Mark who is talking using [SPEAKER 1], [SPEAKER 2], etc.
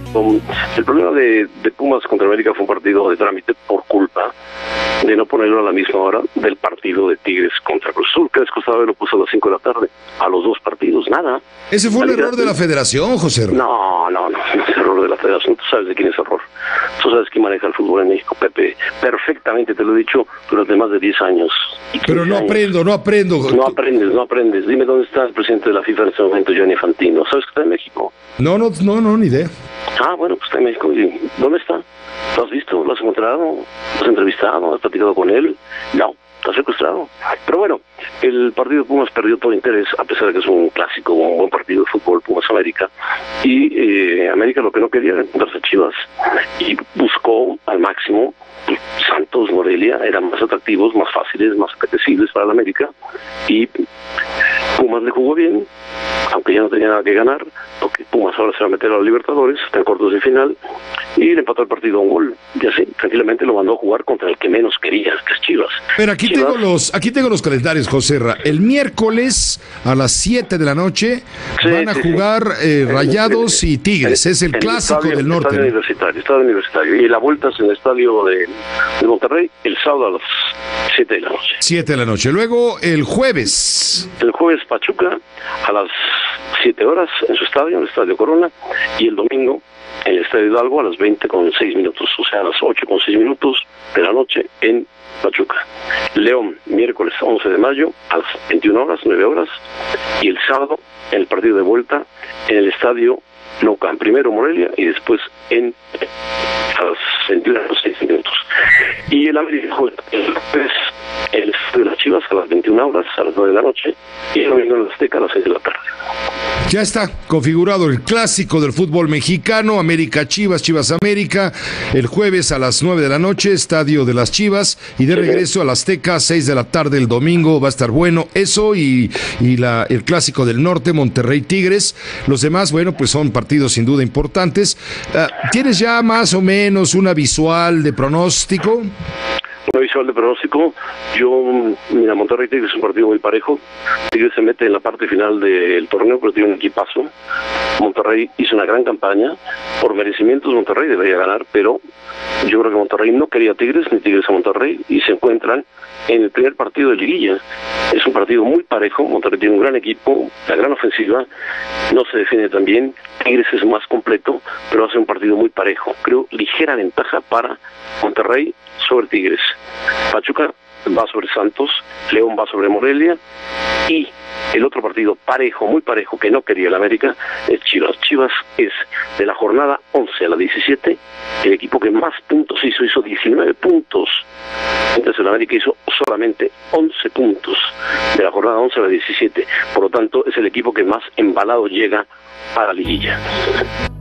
[SPEAKER 1] El problema de Pumas contra América fue un partido de trámite por culpa de no ponerlo a la misma hora del partido de Tigres contra Cruz Azul, que Escostado lo puso a las 5 de la tarde, a los dos partidos, nada.
[SPEAKER 2] ¿Ese fue un error de la federación, José?
[SPEAKER 1] No es error de la federación, tú sabes de quién es error. Tú sabes quién maneja el fútbol en México, Pepe, perfectamente, te lo he dicho durante más de 10 años.
[SPEAKER 2] Pero no aprendo.
[SPEAKER 1] No aprendes. Dime dónde está el presidente de la FIFA en este momento, Gianni Infantino. ¿Sabes que está en México?
[SPEAKER 2] No, ni idea.
[SPEAKER 1] Bueno, pues está en México. ¿Dónde está? ¿Lo has visto? ¿Lo has encontrado? ¿Lo has entrevistado? ¿Has platicado con él? No, está secuestrado. Pero bueno, el partido de Pumas perdió todo interés, a pesar de que es un clásico, un buen partido de fútbol, Pumas-América. Y América lo que no quería era encontrarse a Chivas. Y buscó al máximo Santos, Morelia, eran más atractivos, más fáciles, más apetecibles para la América. Y Pumas le jugó bien, aunque ya no tenía nada que ganar, porque Pumas ahora se va a meter a los Libertadores, está en cuartos de final, y le empató el partido a un gol. Y así, tranquilamente lo mandó a jugar contra el que menos quería, que es Chivas.
[SPEAKER 2] Pero aquí tengo los calendarios, José Ra. El miércoles a las 7 de la noche van a jugar Rayados y Tigres. Es el clásico del norte.
[SPEAKER 1] Estadio universitario. Y la vuelta es en el estadio de Monterrey el sábado a las 7 de la noche.
[SPEAKER 2] 7 de la noche. Luego el jueves.
[SPEAKER 1] El jueves Pachuca a las 7 horas en su estadio, en el Estadio Corona, y el domingo en el Estadio Hidalgo a las 20:06, o sea, a las 8:06 de la noche en Pachuca. León, miércoles 11 de mayo a las 21 horas, 9 horas, y el sábado en el partido de vuelta en el Estadio Nou Camp, primero Morelia y después a las 21:06. Y el América juega el jueves en el Estadio de las Chivas a las 21 horas, a las 9 de la noche, y el domingo en el Azteca a las 6 de la tarde.
[SPEAKER 2] Ya está configurado el clásico del fútbol mexicano, América-Chivas, Chivas-América, el jueves a las 9 de la noche, Estadio de las Chivas, y de regreso al Azteca, 6 de la tarde el domingo, va a estar bueno eso, y el clásico del norte, Monterrey-Tigres. Los demás, bueno, pues son partidos sin duda importantes. ¿Tienes ya más o menos una visual de pronóstico?
[SPEAKER 1] Una visual de pronóstico, mira, Monterrey Tigres es un partido muy parejo. Tigres se mete en la parte final del torneo, pero tiene un equipazo. Monterrey hizo una gran campaña, por merecimientos Monterrey debería ganar, pero yo creo que Monterrey no quería a Tigres, ni Tigres a Monterrey, y se encuentran en el primer partido de liguilla. Es un partido muy parejo, Monterrey tiene un gran equipo, la gran ofensiva, no se defiende tan bien, Tigres es más completo, pero hace un partido muy parejo. Creo ligera ventaja para Monterrey sobre Tigres. Pachuca va sobre Santos, León va sobre Morelia, y el otro partido parejo, muy parejo, que no quería el América, es Chivas. Chivas es de la jornada 11 a la 17, el equipo que más puntos hizo 19 puntos. Entonces el América hizo solamente 11 puntos de la jornada 11 a la 17. Por lo tanto, es el equipo que más embalado llega a la liguilla.